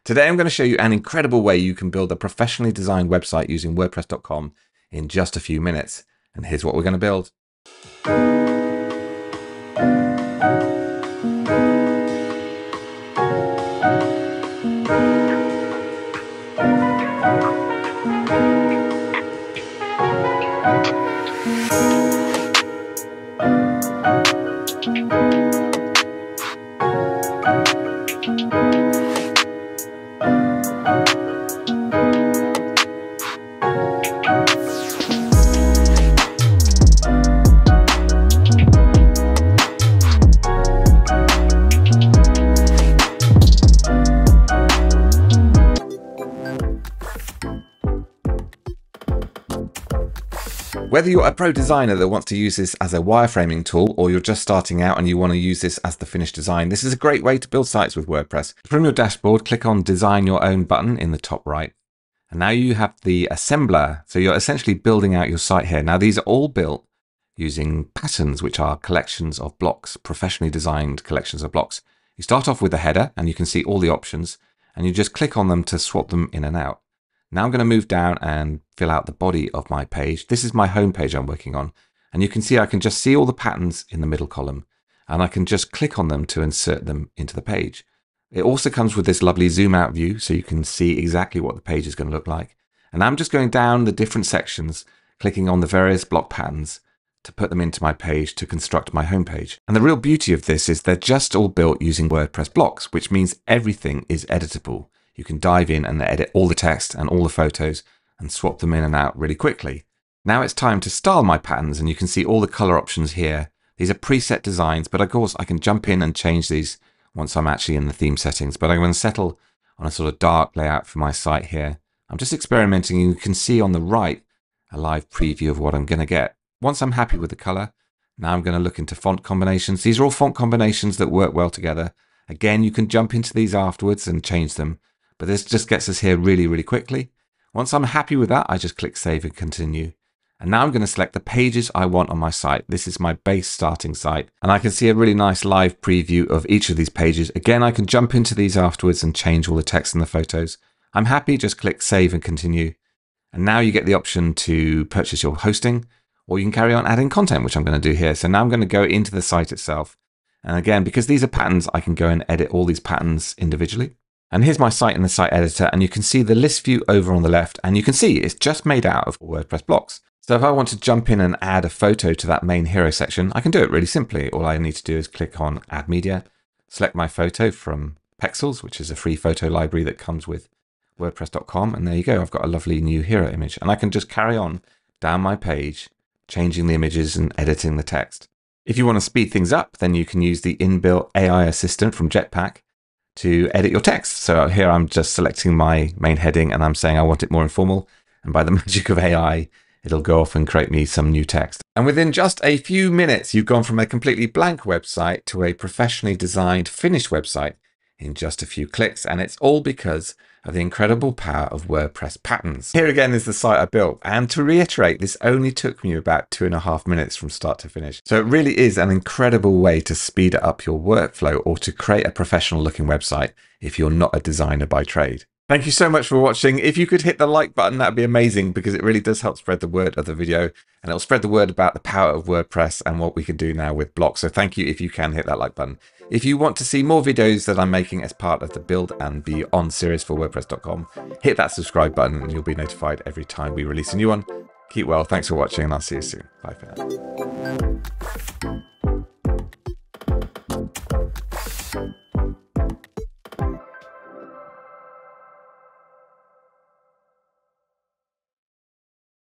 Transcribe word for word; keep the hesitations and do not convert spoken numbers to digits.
Today I'm going to show you an incredible way you can build a professionally designed website using WordPress dot com in just a few minutes. And here's what we're going to build. Whether you're a pro designer that wants to use this as a wireframing tool, or you're just starting out and you want to use this as the finished design, this is a great way to build sites with WordPress. From your dashboard, click on Design Your Own button in the top right. And now you have the assembler. So you're essentially building out your site here. Now these are all built using patterns, which are collections of blocks, professionally designed collections of blocks. You start off with a header and you can see all the options and you just click on them to swap them in and out. Now I'm going to move down and fill out the body of my page. This is my home page I'm working on. And you can see I can just see all the patterns in the middle column. And I can just click on them to insert them into the page. It also comes with this lovely zoom out view so you can see exactly what the page is going to look like. And I'm just going down the different sections, clicking on the various block patterns to put them into my page to construct my home page. And the real beauty of this is they're just all built using WordPress blocks, which means everything is editable. You can dive in and edit all the text and all the photos and swap them in and out really quickly. Now it's time to style my patterns, and you can see all the color options here. These are preset designs, but of course I can jump in and change these once I'm actually in the theme settings. But I'm going to settle on a sort of dark layout for my site here. I'm just experimenting. You can see on the right a live preview of what I'm going to get. Once I'm happy with the color, now I'm going to look into font combinations. These are all font combinations that work well together. Again, you can jump into these afterwards and change them. But this just gets us here really, really quickly. Once I'm happy with that, I just click Save and Continue. And now I'm going to select the pages I want on my site. This is my base starting site. And I can see a really nice live preview of each of these pages. Again, I can jump into these afterwards and change all the text and the photos. I'm happy, just click Save and Continue. And now you get the option to purchase your hosting, or you can carry on adding content, which I'm going to do here. So now I'm going to go into the site itself. And again, because these are patterns, I can go and edit all these patterns individually. And here's my site in the site editor, and you can see the list view over on the left, and you can see it's just made out of WordPress blocks. So if I want to jump in and add a photo to that main hero section, I can do it really simply. All I need to do is click on Add Media, select my photo from Pexels, which is a free photo library that comes with WordPress dot com. And there you go. I've got a lovely new hero image, and I can just carry on down my page, changing the images and editing the text. If you want to speed things up, then you can use the inbuilt A I assistant from Jetpack to edit your text. So here I'm just selecting my main heading and I'm saying I want it more informal. And by the magic of A I, it'll go off and create me some new text. And within just a few minutes, you've gone from a completely blank website to a professionally designed, finished website in just a few clicks. And it's all because of the incredible power of WordPress patterns. Here again is the site I built. And to reiterate, this only took me about two and a half minutes from start to finish. So it really is an incredible way to speed up your workflow or to create a professional looking website if you're not a designer by trade. Thank you so much for watching. If you could hit the like button, that'd be amazing, because it really does help spread the word of the video, and it'll spread the word about the power of WordPress and what we can do now with blocks. So thank you if you can hit that like button. If you want to see more videos that I'm making as part of the Build and Beyond series for WordPress dot com, hit that subscribe button and you'll be notified every time we release a new one. Keep well, thanks for watching, and I'll see you soon. Bye for now.